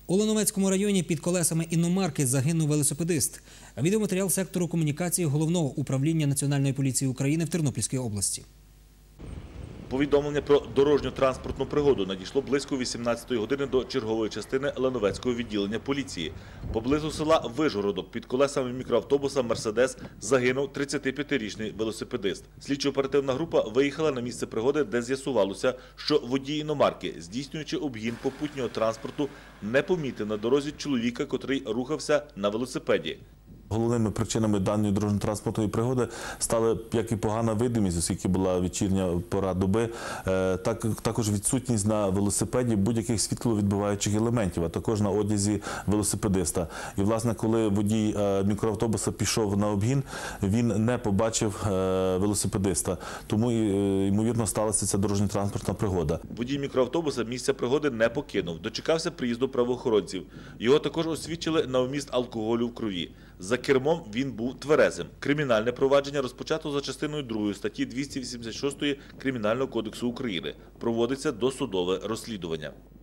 У Лановецькому районі під колесами іномарки загинув велосипедист. Відеоматеріал сектору комунікації Головного управління Національної поліції України в Тернопільській області. Повідомлення про дорожньо-транспортну пригоду надійшло близько 18-ї години до чергової частини Лановецького відділення поліції. Поблизу села Вижгородок під колесами мікроавтобуса «Мерседес» загинув 35-річний велосипедист. Слідчо-оперативна група виїхала на місце пригоди, де з'ясувалося, що водій іномарки, здійснюючи обгін попутнього транспорту, не помітив на дорозі чоловіка, котрий рухався на велосипеді. Головними причинами даної дорожньо-транспортної пригоди стали як і погана видимість, оскільки була вечірня пора доби, також відсутність на велосипеді будь-яких світловідбиваючих елементів, а також на одязі велосипедиста. І, власне, коли водій мікроавтобуса пішов на обгін, він не побачив велосипедиста. Тому, ймовірно, сталася ця дорожньо-транспортна пригода. Водій мікроавтобуса місця пригоди не покинув, дочекався приїзду правоохоронців. Його також освідчили на вміст алкоголю в крові. За кермом він був тверезим. Кримінальне провадження розпочато за частиною 2 статті 286 Кримінального кодексу України. Проводиться досудове розслідування.